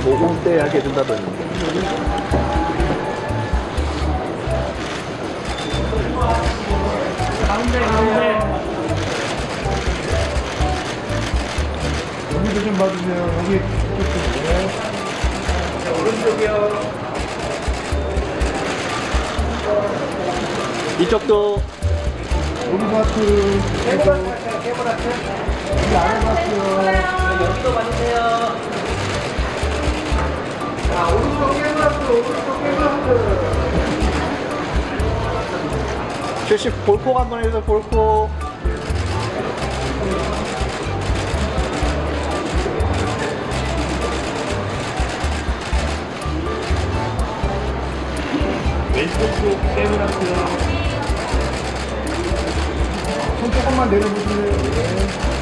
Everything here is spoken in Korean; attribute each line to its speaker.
Speaker 1: 뭐 우대하게 해준다더니.
Speaker 2: 가운데. 여기도 좀 봐주세요. 여기. 네. 오른쪽이요.
Speaker 1: 이쪽도.
Speaker 2: 오리바트.
Speaker 3: 깨물었어요.
Speaker 2: 여기 아래 봤어요.
Speaker 3: 여기도 봐주세요. 자, 오른쪽 깨물었어.
Speaker 1: 70 볼콕 한번 해서 볼콕.
Speaker 2: 왼쪽 쪽 깨물었어요. 손 조금만 내려보실래요? 네.